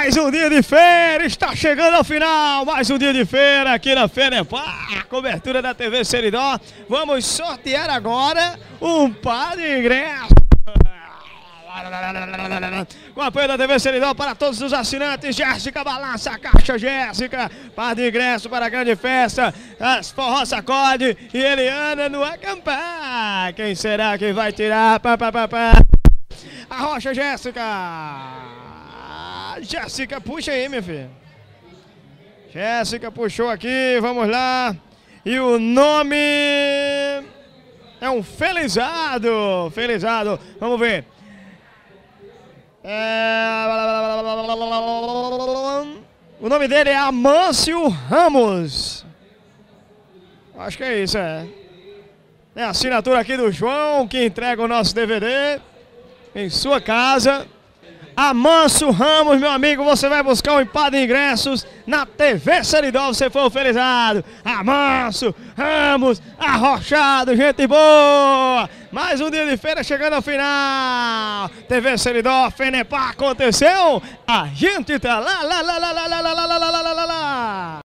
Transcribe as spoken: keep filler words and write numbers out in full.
Mais um dia de feira, está chegando ao final, mais um dia de feira aqui na FENEPAR, cobertura da T V Seridó. Vamos sortear agora um par de ingressos. Com apoio da T V Seridó para todos os assinantes, Jéssica balança a caixa, Jéssica, par de ingressos para a grande festa, as Forró Sacode e Eliana no acampar. Quem será que vai tirar? Pá, pá, pá, pá. A rocha, Jéssica. Jéssica, puxa aí, minha filha. Jéssica puxou aqui, vamos lá. E o nome é um Felizado. Felizado, vamos ver. É... O nome dele é Amâncio Ramos. Acho que é isso, é. É a assinatura aqui do João, que entrega o nosso D V D em sua casa. Amâncio Ramos, meu amigo, você vai buscar um par de ingressos na T V Seridó, você foi felizado. Amâncio Ramos, arrochado, gente boa. Mais um dia de feira chegando ao final. T V Seridó, FENEPAR aconteceu. A gente tá lá, lá, lá, lá, lá, lá, lá, lá, lá, lá, lá, lá.